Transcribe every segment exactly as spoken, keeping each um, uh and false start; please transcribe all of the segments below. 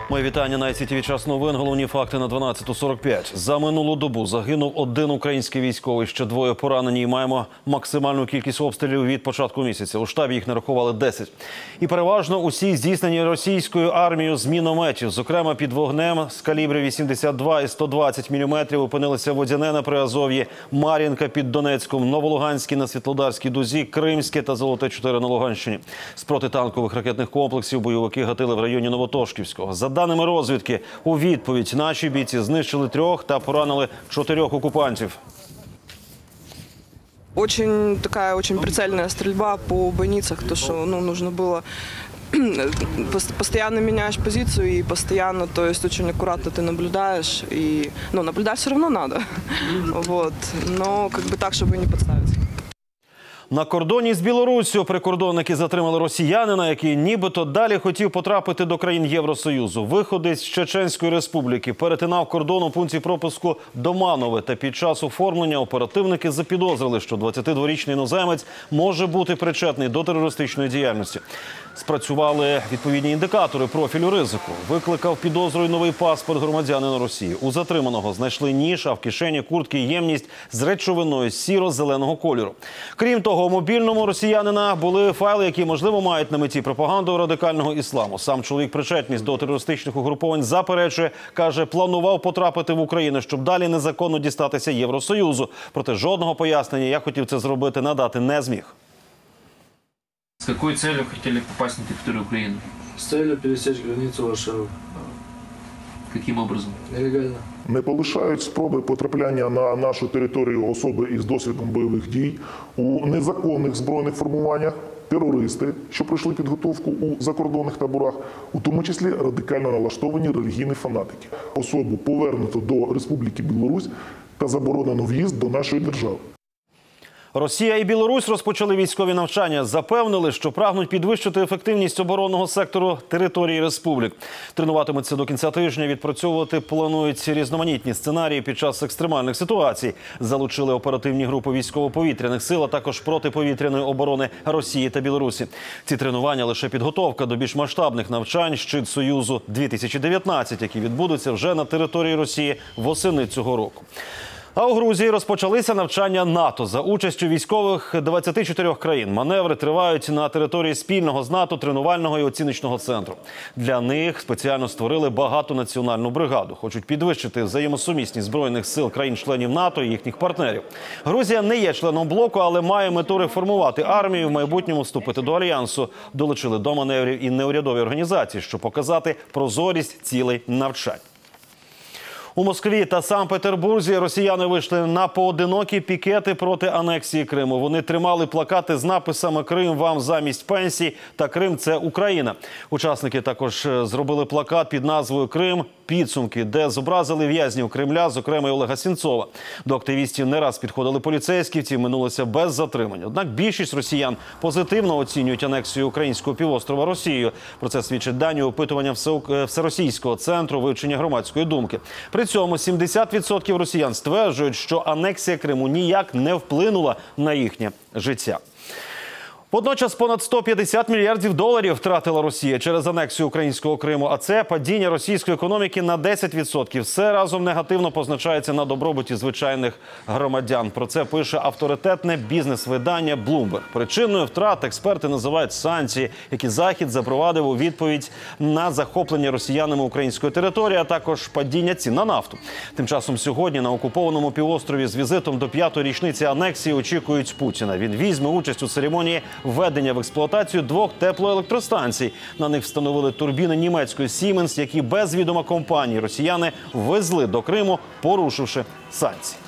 Мої вітання на ай сі ті ві «Час новин». Головні факти на дванадцяту сорок п'ять. За минулу добу загинув один український військовий, ще двоє поранені. І маємо максимальну кількість обстрілів від початку місяця. У штабі їх нарахували десять. І переважно усі здійснені російською армією з мінометів. Зокрема, під вогнем з калібрів вісімдесят два і сто двадцять міліметрів опинилися Водяне на Приазов'ї, Мар'їнка під Донецьком, Новолуганське на Світлодарській дузі, Кримське та Золоте чотири на Луганщині. З протитанкових ракетних комплексів бойовики гатили в районі Новотошківського. За даними розвідки, у відповідь наші бійці знищили трьох та поранили чотирьох окупантів. Очень такая очень прицельная стрельба по бойницах, то что ну, нужно было постоянно меняешь позицию и постоянно, то есть очень аккуратно ты наблюдаешь и ну наблюдать все равно надо, вот, но как бы так, чтобы не подставиться. На кордоні з Білоруссю прикордонники затримали росіянина, який нібито далі хотів потрапити до країн Євросоюзу. Виходець з Чеченської Республіки перетинав кордон у пункті пропуску Доманове. Та під час оформлення оперативники запідозрили, що двадцятидворічний іноземець може бути причетний до терористичної діяльності. Спрацювали відповідні індикатори профілю ризику. Викликав підозрою новий паспорт громадянина Росії. У затриманого знайшли ніж, а в кишені куртки ємність з речовиною сіро-зеленого кольору. Крім того, у мобільному росіянина були файли, які, можливо, мають на меті пропаганду радикального ісламу. Сам чоловік причетність до терористичних угруповань заперечує, каже, планував потрапити в Україну, щоб далі незаконно дістатися Євросоюзу. Проте жодного пояснення, як хотів це зробити, надати не зміг. С какой целью хотели попасть на территорию Украины? С целью пересечь границу Варшавы. Каким образом? Нелегально. Не полишають спроби потрапляння на нашу територію особи із досвідом бойових дій у незаконних збройних формуваннях, терористи, що пройшли підготовку у закордонних таборах, у тому числі радикально налаштовані релігійні фанатики. Особу повернуто до Республіки Білорусь та заборонено в'їзд до нашої держави. Росія і Білорусь розпочали військові навчання. Запевнили, що прагнуть підвищити ефективність оборонного сектору території республік. Тренуватимуться до кінця тижня, відпрацьовувати планують різноманітні сценарії під час екстремальних ситуацій. Залучили оперативні групи військово-повітряних сил, а також протиповітряної оборони Росії та Білорусі. Ці тренування – лише підготовка до більш масштабних навчань «Щит Союзу дві тисячі дев'ятнадцять», які відбудуться вже на території Росії восени цього року. А у Грузії розпочалися навчання НАТО за участю військових двадцяти чотирьох країн. Маневри тривають на території спільного з НАТО тренувального і оціночного центру. Для них спеціально створили багатонаціональну бригаду. Хочуть підвищити взаємосумісність збройних сил країн-членів НАТО і їхніх партнерів. Грузія не є членом блоку, але має мету реформувати армію, в майбутньому вступити до альянсу. Долучили до маневрів і неурядові організації, щоб показати прозорість цілей навчань. У Москві та Санкт-Петербурзі росіяни вийшли на поодинокі пікети проти анексії Криму. Вони тримали плакати з написами «Крим вам замість пенсій» та «Крим – це Україна». Учасники також зробили плакат під назвою «Крим. Підсумки», де зобразили в'язнів Кремля, зокрема й Олега Сенцова. До активістів не раз підходили поліцейські, втім минулося без затримань. Однак більшість росіян позитивно оцінюють анексію українського півострова Росією. Про це свідчить дані опитування Всеросійського центру вивчення громадської думки. При цьому сімдесят відсотків росіян стверджують, що анексія Криму ніяк не вплинула на їхнє життя. Водночас понад сто п'ятдесят мільярдів доларів втратила Росія через анексію українського Криму, а це падіння російської економіки на десять відсотків. Все разом негативно позначається на добробуті звичайних громадян. Про це пише авторитетне бізнес-видання Bloomberg. Причиною втрат експерти називають санкції, які Захід запровадив у відповідь на захоплення росіянами української території, а також падіння цін на нафту. Тим часом сьогодні на окупованому півострові з візитом до п'ятої річниці анексії очікують Путіна. Він візьме участь у церемонії введення в експлуатацію двох теплоелектростанцій. На них встановили турбіни німецької Siemens, які без відома компанії росіяни везли до Криму, порушивши санкції.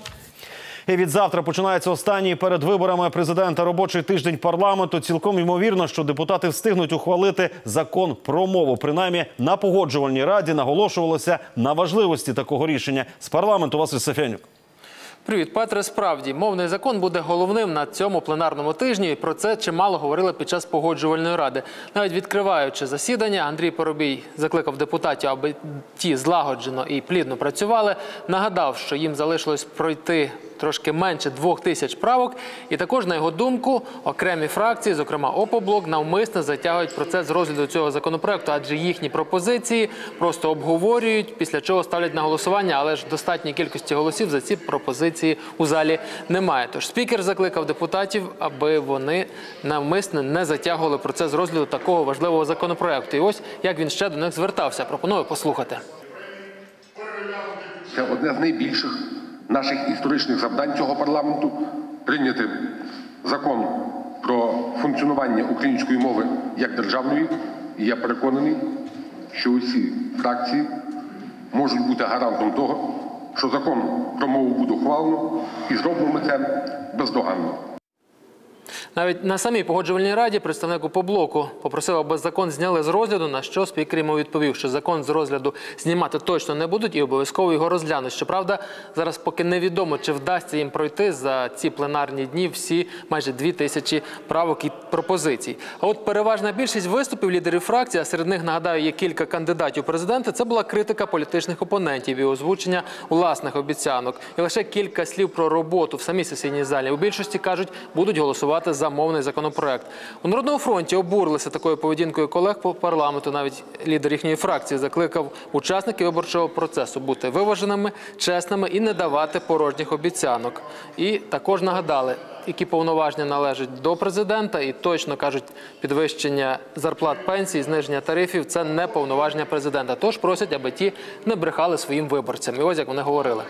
І відзавтра починається останній перед виборами президента робочий тиждень парламенту. Цілком ймовірно, що депутати встигнуть ухвалити закон про мову. Принаймні, на погоджувальній раді наголошувалося на важливості такого рішення. З парламенту Василь Сафянюк. Привіт, Петре. Справді, мовний закон буде головним на цьому пленарному тижні. І про це чимало говорили під час погоджувальної ради. Навіть відкриваючи засідання, Андрій Парубій закликав депутатів, аби ті злагоджено і плідно працювали. Нагадав, що їм залишилось пройти трошки менше двох тисяч правок. І також, на його думку, окремі фракції, зокрема «Опоблок», навмисно затягують процес розгляду цього законопроекту, адже їхні пропозиції просто обговорюють, після чого ставлять на голосування, але ж достатньої кількості голосів за ці пропозиції у залі немає. Тож спікер закликав депутатів, аби вони навмисно не затягували процес розгляду такого важливого законопроекту. І ось як він ще до них звертався. Пропоную послухати. Це одне з найбільших наших історичних завдань цього парламенту – прийняти закон про функціонування української мови як державної. І я переконаний, що усі фракції можуть бути гарантом того, що закон про мову буде ухвалено, і зробимо ми це бездоганно. Навіть на самій Погоджувальній раді представник «Опоблоку» попросив, аби закон зняли з розгляду, на що спікер йому відповів, що закон з розгляду знімати точно не будуть і обов'язково його розглянуть. Щоправда, зараз поки невідомо, чи вдасться їм пройти за ці пленарні дні всі майже дві тисячі правок і пропозицій. А от переважна більшість виступів лідерів фракції, а серед них, нагадаю, є кілька кандидатів у президенти, це була критика політичних опонентів і озвучення власних обіцянок. І лише кілька слів про роботу в самій сесійній залі. У більшості, кажуть, будуть голосувати за мовний законопроект. У Народному фронті обурилися такою поведінкою колег по парламенту. Навіть лідер їхньої фракції закликав учасників виборчого процесу бути виваженими, чесними і не давати порожніх обіцянок. І також нагадали, які повноваження належать до президента, і точно, кажуть, підвищення зарплат, пенсій, зниження тарифів – це не повноваження президента. Тож просять, аби ті не брехали своїм виборцям. І ось як вони говорили.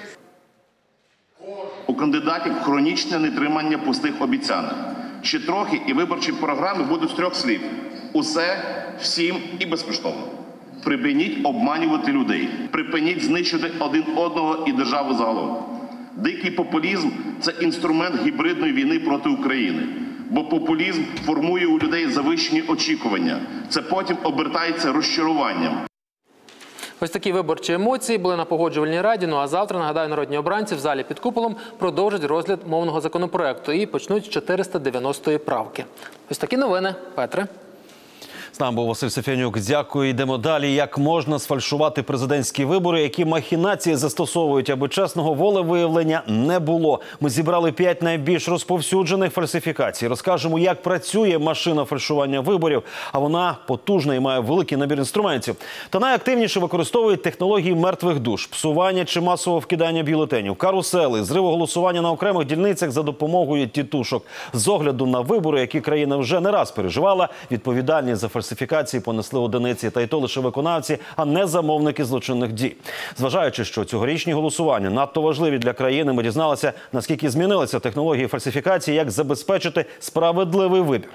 У кандидатів хронічне нетримання пустих обіцянок. Ще трохи і виборчі програми будуть з трьох слів. Усе, всім і безкоштовно. Припиніть обманювати людей. Припиніть знищувати один одного і державу загалом. Дикий популізм – це інструмент гібридної війни проти України. Бо популізм формує у людей завищені очікування. Це потім обертається розчаруванням. Ось такі виборчі емоції були на Погоджувальній раді. Ну а завтра, нагадаю, народні обранці в залі під куполом продовжать розгляд мовного законопроекту і почнуть з чотириста дев'яностої правки. Ось такі новини. Петре. З нами був Василь Сафянюк. Дякую. Йдемо далі. Як можна сфальшувати президентські вибори, які махінації застосовують, аби чесного волевиявлення не було. Ми зібрали п'ять найбільш розповсюджених фальсифікацій. Розкажемо, як працює машина фальшування виборів, а вона потужна і має великий набір інструментів. Та найактивніше використовують технології мертвих душ, псування чи масового вкидання бюлетенів, карусели, зриву голосування на окремих дільницях за допомогою тітушок. З огляду на вибори, які країна вже не раз переживала, відповідальність за фальсифікації Фальсифікації понесли одиниці, та й то лише виконавці, а не замовники злочинних дій. Зважаючи, що цьогорічні голосування надто важливі для країни, ми дізналися, наскільки змінилися технології фальсифікації, як забезпечити справедливий вибір.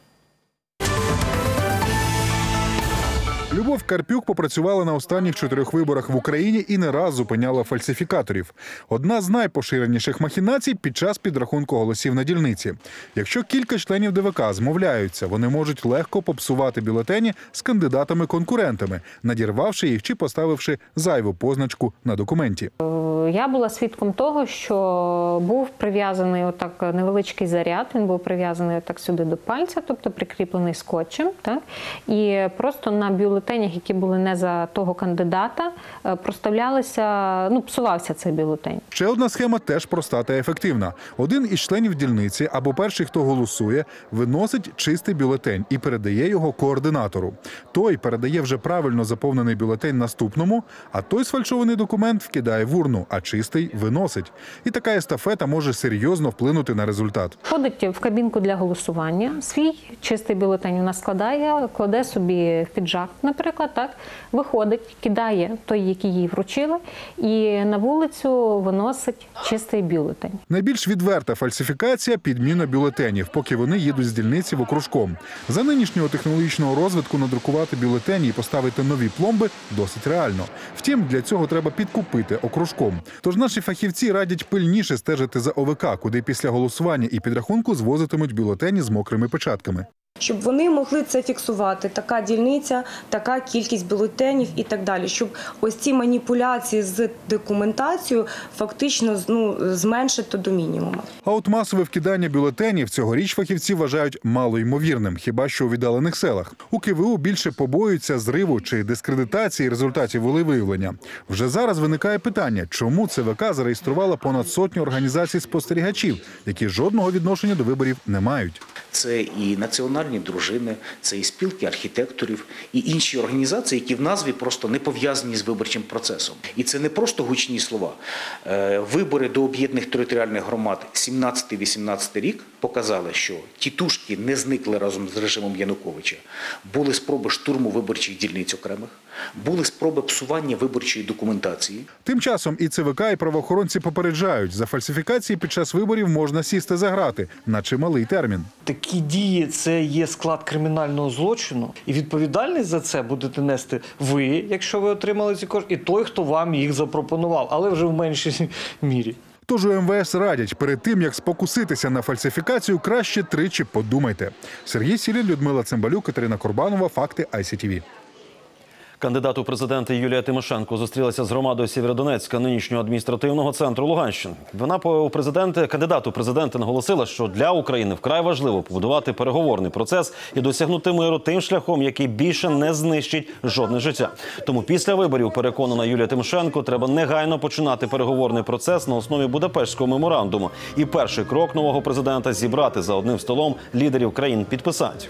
Любов Карпюк попрацювала на останніх чотирьох виборах в Україні і не раз зупиняла фальсифікаторів. Одна з найпоширеніших махінацій – під час підрахунку голосів на дільниці. Якщо кілька членів ДВК змовляються, вони можуть легко попсувати бюлетені з кандидатами-конкурентами, надірвавши їх чи поставивши зайву позначку на документі. Я була свідком того, що був прив'язаний отак невеличкий заряд, він був прив'язаний отак сюди до пальця, тобто прикріплений скотчем, так? І просто на бюлетенях, які були не за того кандидата, проставлялися, ну, псувався цей бюлетень. Ще одна схема теж проста та ефективна. Один із членів дільниці або перший, хто голосує, виносить чистий бюлетень і передає його координатору. Той передає вже правильно заповнений бюлетень наступному, а той сфальшований документ вкидає в урну, а чистий виносить. І така естафета може серйозно вплинути на результат. Ходить в кабінку для голосування, свій чистий бюлетень вона складає, кладе собі в піджак, наприклад, так, виходить, кидає той, який їй вручили, і на вулицю виносить чистий бюлетень. Найбільш відверта фальсифікація – підміна бюлетенів, поки вони їдуть з дільниці в окружком. За нинішнього технологічного розвитку надрукувати бюлетені і поставити нові пломби досить реально. Втім, для цього треба підкупити окружком. Тож наші фахівці радять пильніше стежити за ОВК, куди після голосування і підрахунку звозитимуть бюлетені з мокрими печатками. Щоб вони могли це фіксувати, така дільниця, така кількість бюлетенів і так далі, щоб ось ці маніпуляції з документацією фактично ну, зменшити до мінімуму. А от масове вкидання бюлетенів цьогоріч фахівці вважають малоймовірним, хіба що у віддалених селах. У ке ве у більше побоюються зриву чи дискредитації результатів волевиявлення. Вже зараз виникає питання, чому це ве ка зареєструвала понад сотню організацій спостерігачів, які жодного відношення до виборів не мають. Це і національні дружини, це і спілки архітекторів, і інші організації, які в назві просто не пов'язані з виборчим процесом. І це не просто гучні слова. Вибори до об'єднаних територіальних громад сімнадцятий-вісімнадцятий рік показали, що тітушки не зникли разом з режимом Януковича. Були спроби штурму виборчих дільниць окремих, були спроби псування виборчої документації. Тим часом і це ве ка, і правоохоронці попереджають, за фальсифікації під час виборів можна сісти за грати на чималий термін. Такі дії – це є склад кримінального злочину, і відповідальність за це будете нести ви, якщо ви отримали ці кошти, і той, хто вам їх запропонував, але вже в меншій мірі. Тож у ем ве ес радять, перед тим, як спокуситися на фальсифікацію, краще тричі подумайте. Сергій Сілін, Людмила Цимбалюк, Катерина Курбанова, Факти ай сі ті ві. Кандидат у президенти Юлія Тимошенко зустрілася з громадою Сєвєродонецька, нинішнього адміністративного центру Луганщини. Вона у президенти, кандидату у президенти наголосила, що для України вкрай важливо побудувати переговорний процес і досягнути миру тим шляхом, який більше не знищить жодне життя. Тому після виборів, переконана Юлія Тимошенко, треба негайно починати переговорний процес на основі Будапештського меморандуму. І перший крок нового президента – зібрати за одним столом лідерів країн-підписантів.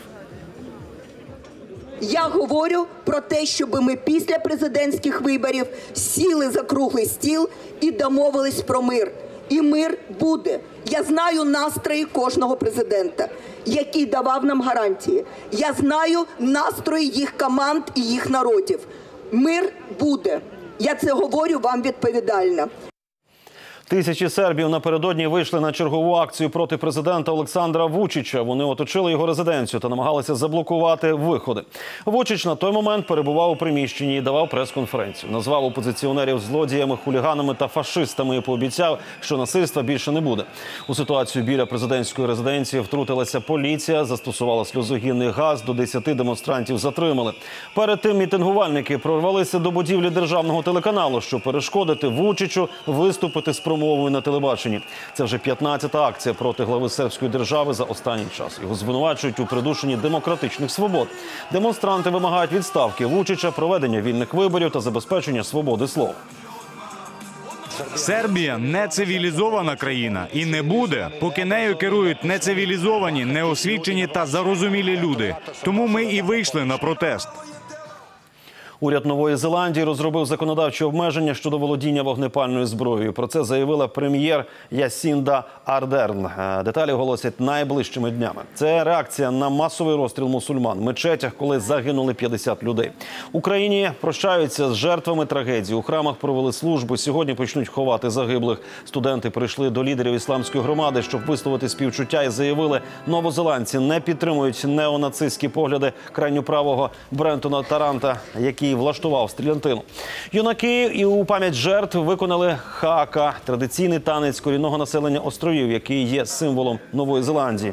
Я говорю про те, щоб ми після президентських виборів сіли за круглий стіл і домовились про мир. І мир буде. Я знаю настрої кожного президента, який давав нам гарантії. Я знаю настрої їх команд і їх народів. Мир буде. Я це говорю вам відповідально. Тисячі сербів напередодні вийшли на чергову акцію проти президента Олександра Вучича. Вони оточили його резиденцію та намагалися заблокувати виходи. Вучич на той момент перебував у приміщенні і давав прес-конференцію. Назвав опозиціонерів злодіями, хуліганами та фашистами і пообіцяв, що насильства більше не буде. У ситуацію біля президентської резиденції втрутилася поліція, застосувала сльозогінний газ, до десяти демонстрантів затримали. Перед тим мітингувальники прорвалися до будівлі державного телеканалу, щоб перешкодити Вучичу виступити з промовою на телебаченні. Це вже п'ятнадцята акція проти глави сербської держави за останній час. Його звинувачують у придушенні демократичних свобод. Демонстранти вимагають відставки Вучича, проведення вільних виборів та забезпечення свободи слова. Сербія – не цивілізована країна і не буде, поки нею керують нецивілізовані, неосвічені та зарозумілі люди. Тому ми і вийшли на протест. Уряд Нової Зеландії розробив законодавчі обмеження щодо володіння вогнепальною зброєю. Про це заявила прем'єр Ясінда Ардерн. Деталі оголосять найближчими днями. Це реакція на масовий розстріл мусульман в мечетях, коли загинули п'ятдесят людей. В Україні прощаються з жертвами трагедії. У храмах провели службу. Сьогодні почнуть ховати загиблих. Студенти прийшли до лідерів ісламської громади, щоб висловити співчуття, і заявили, новозеландці не підтримують неонацистські погляди крайньоправого Брентона Таранта, який влаштував стрілянтину. Юнаки і у пам'ять жертв виконали хаака – традиційний танець корінного населення островів, який є символом Нової Зеландії.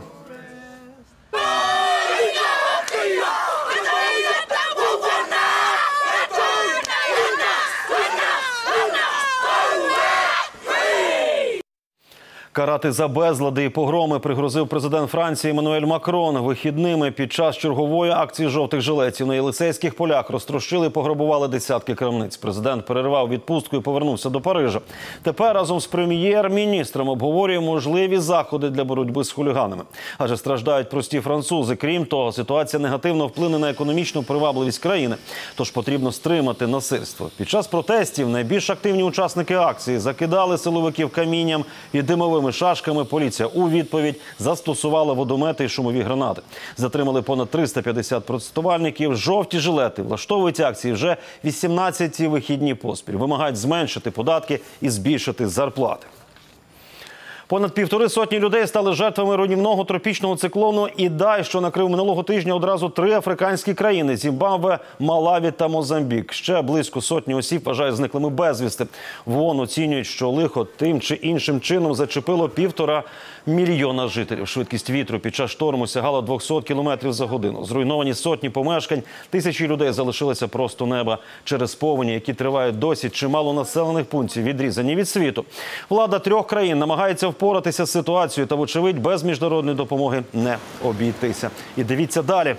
Карати за безлади і погроми пригрозив президент Франції Еммануель Макрон. Вихідними під час чергової акції жовтих жилетів на Єлисейських полях розтрощили і пограбували десятки крамниць. Президент перервав відпустку і повернувся до Парижа. Тепер разом з прем'єр-міністром обговорює можливі заходи для боротьби з хуліганами. Адже страждають прості французи. Крім того, ситуація негативно вплине на економічну привабливість країни. Тож потрібно стримати насильство. Під час протестів найбільш активні учасники акції закидали силовиків камінням і димовими шашками. Поліція у відповідь застосувала водомети і шумові гранати. Затримали понад триста п'ятдесят протестувальників. Жовті жилети влаштовують акції вже вісімнадцяті вихідні поспіль. Вимагають зменшити податки і збільшити зарплати. Понад півтори сотні людей стали жертвами руйнівного тропічного циклону «Ідай», що накрив минулого тижня одразу три африканські країни – Зімбабве, Малаві та Мозамбік. Ще близько сотні осіб вважають зниклими безвісти. В ООН оцінюють, що лихо тим чи іншим чином зачепило півтора мільйона жителів. Швидкість вітру під час шторму сягала двохсот кілометрів за годину. Зруйновані сотні помешкань, тисячі людей залишилися просто неба. Через повені, які тривають досі, чимало населених пунктів відрізані від світу. Влада трьох країн намагається впоратися з ситуацією та, вочевидь, без міжнародної допомоги не обійтися. І дивіться далі.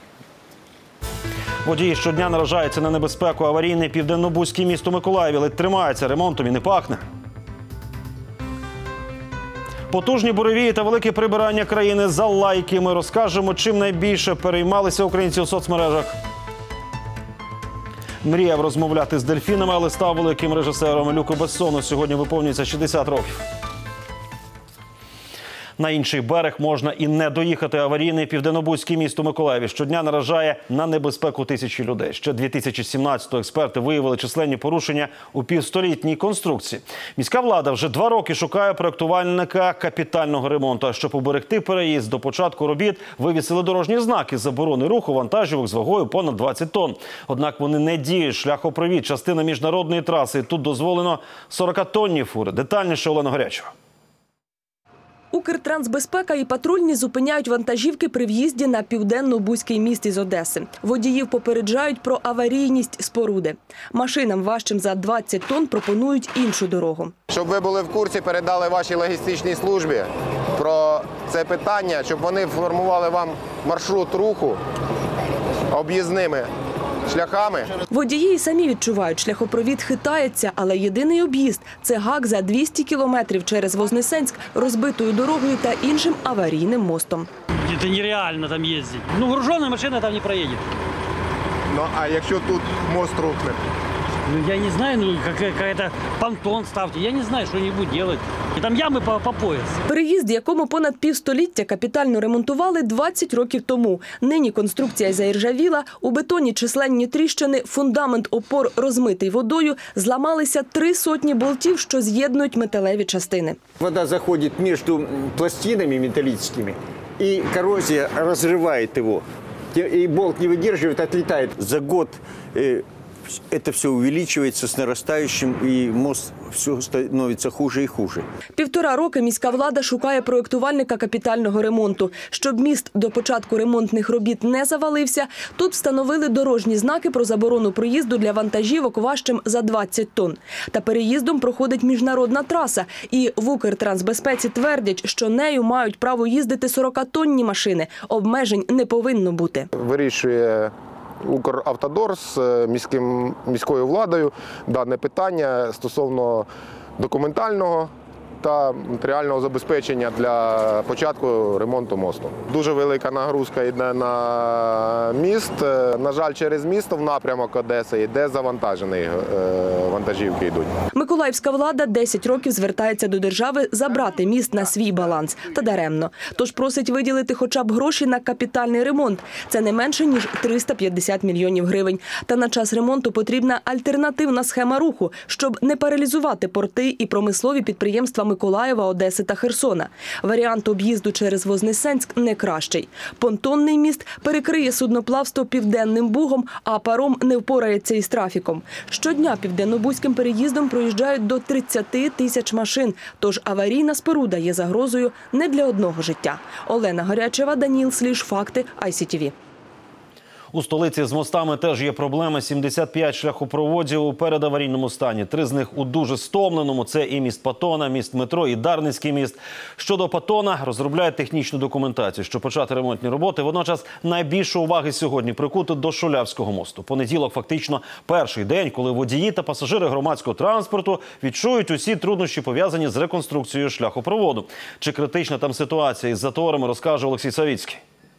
Водії щодня наражаються на небезпеку. Аварійний південно-бузький міст у Миколаєві ледь тримається, ремонтом і не пахне. Потужні буревії та велике прибирання країни за лайки. Ми розкажемо, чим найбільше переймалися українці у соцмережах. Мріяв розмовляти з дельфінами, але став великим режисером. Люку Бессону сьогодні виповнюється шістдесят років. На інший берег можна і не доїхати. Аварійний південно-бузький міст у Миколаєві щодня наражає на небезпеку тисячі людей. Ще дві тисячі сімнадцятого експерти виявили численні порушення у півстолітній конструкції. Міська влада вже два роки шукає проєктувальника капітального ремонту. А щоб уберегти переїзд, до початку робіт вивісили дорожні знаки заборони руху вантажівок з вагою понад двадцять тонн. Однак вони не діють. Шляхопровід – частина міжнародної траси. Тут дозволено сорокатонні фури. Детальніше Олена Горячева. Укртрансбезпека і патрульні зупиняють вантажівки при в'їзді на південно-бузький міст із Одеси. Водіїв попереджають про аварійність споруди. Машинам важчим за двадцять тонн пропонують іншу дорогу. Щоб ви були в курсі, передали вашій логістичній службі про це питання, щоб вони формували вам маршрут руху об'їзними шляхами. Водії самі відчувають, шляхопровід хитається, але єдиний об'їзд – це гак за двісті кілометрів через Вознесенськ, розбитою дорогою та іншим аварійним мостом. Це нереально там їздити. Ну, гружена машина там не проїде. Ну, а якщо тут мост рухне? Ну, я не знаю, ну, какой-то понтон ставьте, я не знаю, что-нибудь делать. І там ями по, по пояс. Переїзд, якому понад півстоліття капітально ремонтували двадцять років тому. Нині конструкція заіржавіла, у бетоні численні тріщини, фундамент опор розмитий водою, зламалися три сотні болтів, що з'єднують металеві частини. Вода заходить між пластинами металлическими, і коррозия розриває його. И болт не выдерживает, отлетает. За год э, это все увеличивается с нарастающим, и мост все становится хуже и хуже. Півтора роки міська влада шукає проєктувальника капітального ремонту. Щоб міст до початку ремонтних робіт не завалився, тут встановили дорожні знаки про заборону проїзду для вантажівок важчим за двадцять тонн. Та переїздом проходить міжнародна траса. І в Укртрансбезпеці твердять, що нею мають право їздити сорокатонні машини. Обмежень не повинно бути. Вирішує Укравтодор з міським, міською владою дане питання стосовно документального та матеріального забезпечення для початку ремонту мосту. Дуже велика нагрузка йде на міст. На жаль, через місто в напрямок Одеси йде завантажені вантажівки йдуть. Миколаївська влада десять років звертається до держави забрати міст на свій баланс. Та даремно. Тож просить виділити хоча б гроші на капітальний ремонт. Це не менше, ніж триста п'ятдесят мільйонів гривень. Та на час ремонту потрібна альтернативна схема руху, щоб не паралізувати порти і промислові підприємства Миколаєва, Одеси та Херсона. Варіант об'їзду через Вознесенськ не кращий. Понтонний міст перекриє судноплавство Південним Бугом, а паром не впорається із трафіком. Щодня південно-бузьким переїздом проїжджають до тридцяти тисяч машин, тож аварійна споруда є загрозою не для одного життя. Олена Горячева, Даніл Сліж, Факти, ай сі ті ві. У столиці з мостами теж є проблеми. сімдесят п'ять шляхопроводів у передаварійному стані. Три з них у дуже стомленому. Це і міст Патона, міст метро, і Дарницький міст. Щодо Патона, розробляють технічну документацію, щоб почати ремонтні роботи. Водночас найбільше уваги сьогодні прикуто до Шулявського мосту. Понеділок фактично перший день, коли водії та пасажири громадського транспорту відчують усі труднощі, пов'язані з реконструкцією шляхопроводу. Чи критична там ситуація із заторами, розкаже Олексій Савіцький.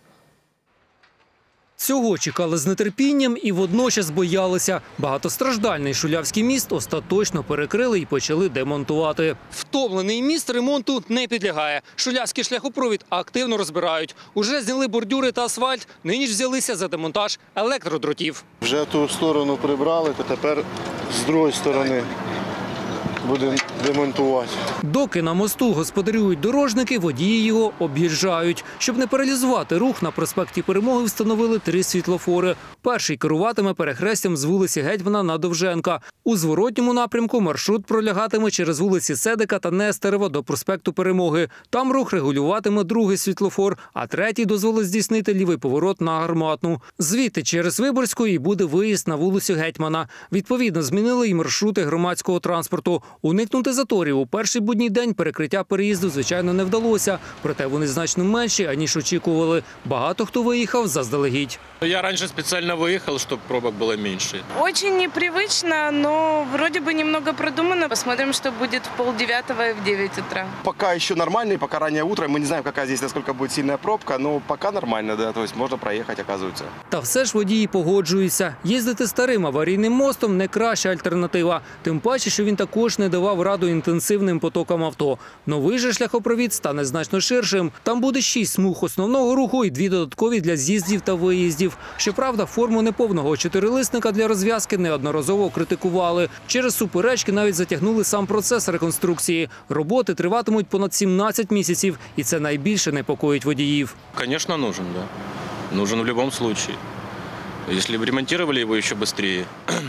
Цього чекали з нетерпінням і водночас боялися. Багатостраждальний Шулявський міст остаточно перекрили і почали демонтувати. Втомлений міст ремонту не підлягає. Шулявський шляхопровід активно розбирають. Уже зняли бордюри та асфальт, нині ж взялися за демонтаж електродротів. Вже ту сторону прибрали, то тепер з другої сторони буде демонтувати. Доки на мосту господарюють дорожники, водії його об'їжджають. Щоб не паралізувати рух, на проспекті Перемоги встановили три світлофори. Перший керуватиме перехрестям з вулиці Гетьмана на Довженка. У зворотньому напрямку маршрут пролягатиме через вулиці Седика та Нестерова до проспекту Перемоги. Там рух регулюватиме другий світлофор, а третій дозволить здійснити лівий поворот на Гарматну. Звідти через Виборську і буде виїзд на вулицю Гетьмана. Відповідно, змінили і маршрути громадського транспорту. Уникнути заторів у перший будній день перекриття переїзду, звичайно, не вдалося. Проте вони значно менші, аніж очікували. Багато хто виїхав заздалегідь. Я раньше специально выехал, чтобы пробок было меньше. Очень непривычно, но вроде бы немного продумано. Посмотрим, что будет в полдевятого и в девять утра. Пока еще нормальный, пока раннее утро. Мы не знаем, какая здесь, насколько будет сильная пробка, но пока нормально, да, то есть можно проехать, оказывается. Та все ж водії погоджуються. Їздити старим аварійним мостом – не краща альтернатива. Тим паче, що він також не давав раду інтенсивним потокам авто. Новий же шляхопровід стане значно ширшим. Там буде шість смуг основного руху і дві додаткові для з'їздів та виїздів. Щоправда, форму неповного чотирилисника для розв'язки неодноразово критикували. Через суперечки навіть затягнули сам процес реконструкції. Роботи триватимуть понад сімнадцять місяців, і це найбільше непокоїть водіїв. Конечно, нужен, да. Нужен в любом случае. Если бы ремонтировали его еще быстрее,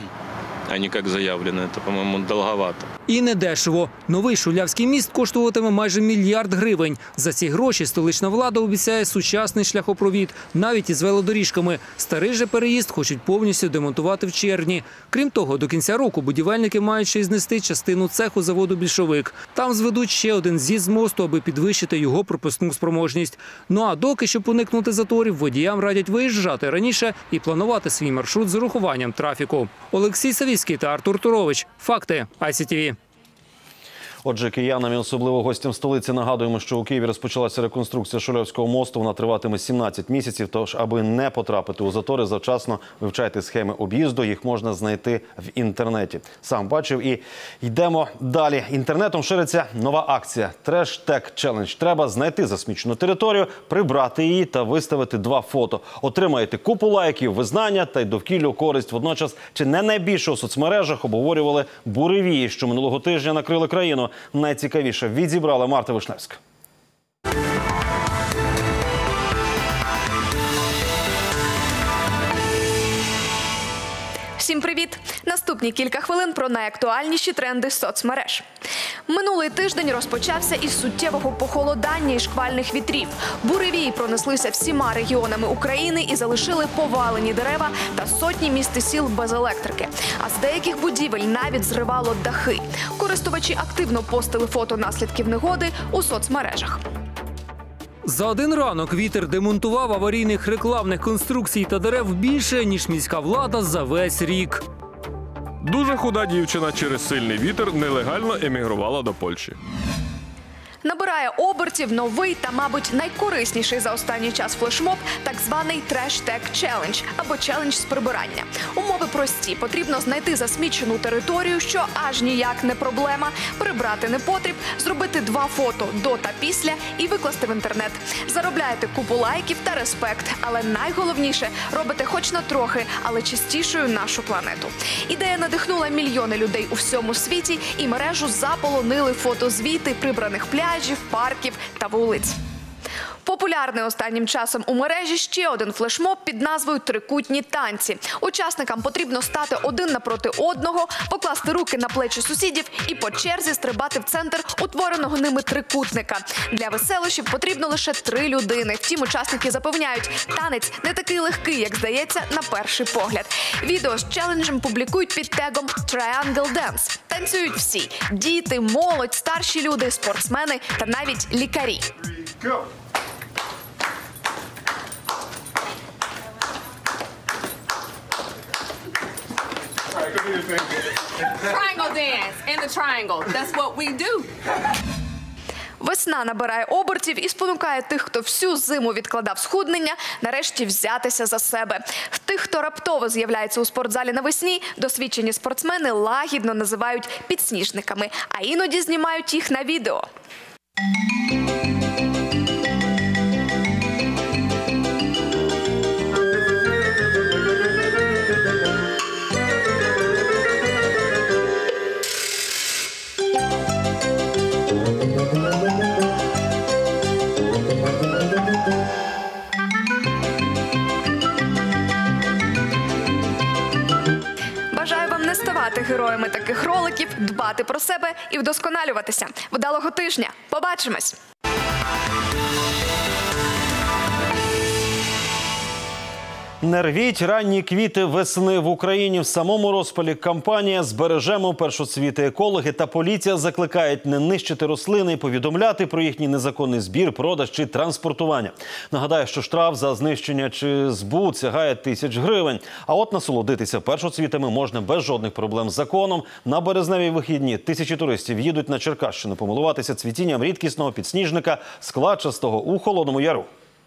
а не как заявлено, это, по-моему, долговато. І недешево. Новий Шулявський міст коштуватиме майже мільярд гривень. За ці гроші столична влада обіцяє сучасний шляхопровід, навіть із велодоріжками. Старий же переїзд хочуть повністю демонтувати в червні. Крім того, до кінця року будівельники мають ще й знести частину цеху заводу «Більшовик». Там зведуть ще один з'їзд з мосту, аби підвищити його пропускну спроможність. Ну а доки, щоб уникнути заторів, водіям радять виїжджати раніше і планувати свій маршрут з урахуванням трафіку. Олексій Савійський та Артур Турович. Факти. ай сі ті ві. Отже, киянам і особливо гостям столиці нагадуємо, що у Києві розпочалася реконструкція Шулявського мосту. Вона триватиме сімнадцять місяців, тож аби не потрапити у затори, завчасно вивчайте схеми об'їзду. Їх можна знайти в інтернеті. Сам бачив і йдемо далі. Інтернетом шириться нова акція «Треш-тег челендж». Треба знайти засмічену територію, прибрати її та виставити два фото. Отримаєте купу лайків, визнання та й довкіллю користь. Водночас, чи не найбільше у соцмережах обговорювали буревії, що минулого тижня накрили країну. Найцікавіше відзібрала Марта Вишневська. Всім привіт! Наступні кілька хвилин про найактуальніші тренди соцмереж. Минулий тиждень розпочався із суттєвого похолодання і шквальних вітрів. Буревії пронеслися всіма регіонами України і залишили повалені дерева та сотні міст і сіл без електрики. А з деяких будівель навіть зривало дахи. Користувачі активно постили фото наслідків негоди у соцмережах. За один ранок вітер демонтував аварійних рекламних конструкцій та дерев більше, ніж міська влада за весь рік. Дуже худа дівчина через сильний вітер нелегально емігрувала до Польщі. Набирає обертів новий та, мабуть, найкорисніший за останній час флешмоб – так званий «Треш-тег челендж» або челендж з прибирання. Умови прості. Потрібно знайти засмічену територію, що аж ніяк не проблема, прибрати непотріб, зробити два фото до та після і викласти в інтернет. Заробляєте купу лайків та респект, але найголовніше – робите хоч на трохи, але чистішою нашу планету. Ідея надихнула мільйони людей у всьому світі, і мережу заполонили фотозвіти прибраних пляжів, парків та вулиць. Популярний останнім часом у мережі ще один флешмоб під назвою «Трикутні танці». Учасникам потрібно стати один напроти одного, покласти руки на плечі сусідів і по черзі стрибати в центр утвореного ними трикутника. Для веселощів потрібно лише три людини. Втім, учасники запевняють, танець не такий легкий, як здається на перший погляд. Відео з челенджем публікують під тегом «Triangle Dance». Танцюють всі – діти, молодь, старші люди, спортсмени та навіть лікарі. Triangle dance in the triangle. That's what we do. Весна набирає обертів і спонукає тих, хто всю зиму відкладав схуднення, нарешті взятися за себе. В тих, хто раптово з'являється у спортзалі навесні, досвідчені спортсмени лагідно називають підсніжниками, а іноді знімають їх на відео. смаколиків, дбати про себе і вдосконалюватися. Вдалого тижня! Побачимось! Не рвіть ранні квіти весни в Україні. В самому розпалі кампанія «Збережемо першоцвіти». Екологи та поліція закликають не нищити рослини і повідомляти про їхній незаконний збір, продаж чи транспортування. Нагадаю, що штраф за знищення чи збут сягає тисяч гривень. А от насолодитися першоцвітами можна без жодних проблем з законом. На березневі вихідні тисячі туристів їдуть на Черкащину помилуватися цвітінням рідкісного підсніжника складчастого у Холодному Яру.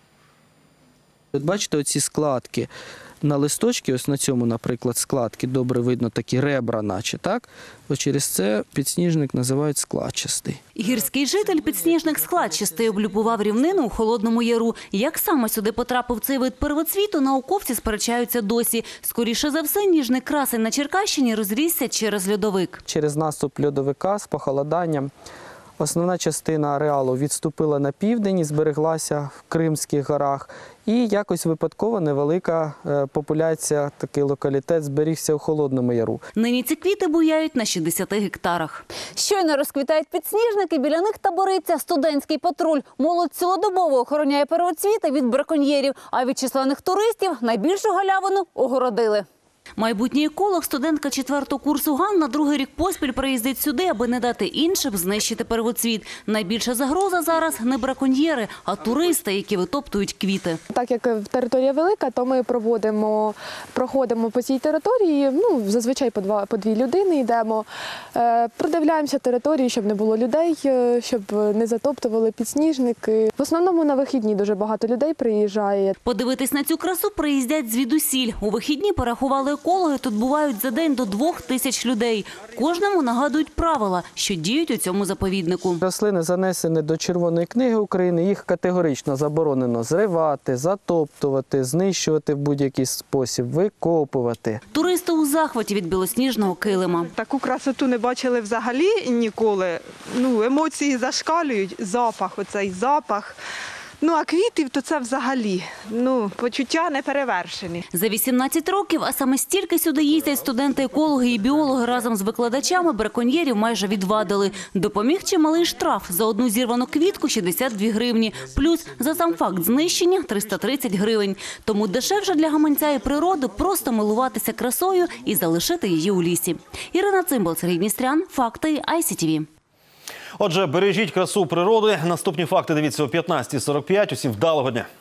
От бачите, оці складки на листочки, ось на цьому, наприклад, складки, добре видно такі ребра наче, так? Ось через це підсніжник називають складчастий. Гірський житель підсніжник складчастий облюбував рівнину у Холодному Яру. Як саме сюди потрапив цей вид первоцвіту, науковці сперечаються досі. Скоріше за все, ніжний красень на Черкащині розрісся через льодовик. Через наступ льодовика з похолоданням основна частина ареалу відступила на південь і збереглася в Кримських горах. І якось випадково невелика популяція, такий локалітет, зберігся у Холодному Яру. Нині ці квіти буяють на шістдесяти гектарах. Щойно розквітають підсніжники, біля них табориться студентський патруль. Молодь цілодобово охороняє первоцвіти від браконьєрів, а від численних туристів найбільшу галявину огородили. Майбутній еколог, студентка четвертого курсу Ганна, другий рік поспіль приїздить сюди, аби не дати іншим знищити первоцвіт. Найбільша загроза зараз не браконьєри, а туристи, які витоптують квіти. Так як територія велика, то ми проводимо, проходимо по цій території, ну, зазвичай по, два, по дві людини йдемо, е, продивляємося територію, щоб не було людей, щоб не затоптували підсніжники. В основному на вихідні дуже багато людей приїжджає. Подивитись на цю красу приїздять звідусіль. У вихідні порахували екологи, тут бувають за день до двох тисяч людей. Кожному нагадують правила, що діють у цьому заповіднику. Рослини занесені до Червоної книги України, їх категорично заборонено зривати, затоптувати, знищувати в будь-який спосіб, викопувати. Туристи у захваті від білосніжного килима. Таку красоту не бачили взагалі ніколи. Ну, емоції зашкалюють, запах, оцей запах. Ну, а квітів, то це взагалі, ну, почуття не перевершені. За вісімнадцять років, а саме стільки сюди їздять студенти-екологи і біологи разом з викладачами, браконьєрів майже відвадили. Допоміг чималий штраф. За одну зірвану квітку – шістдесят дві гривні. Плюс за сам факт знищення – триста тридцять гривень. Тому дешевше для гаманця і природи просто милуватися красою і залишити її у лісі. Ірина Цимбал, Сергій Дністрян, Факти, ай сі ті ві. Отже, бережіть красу природи. Наступні факти дивіться о п'ятнадцятій сорок п'ять. Усім вдалого дня.